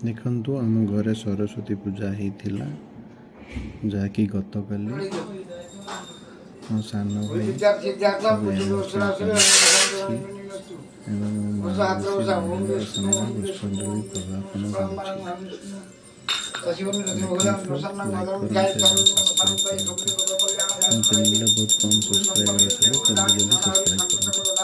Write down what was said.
देखु आम घरे सरस्वती पूजा होता जहाँकि गत काली मो सान भाई पुष्पांजलि प्रदापन बहुत कम सब्सक्राइबर अच्छे जल्दी जल्दी सब्सक्राइब करें।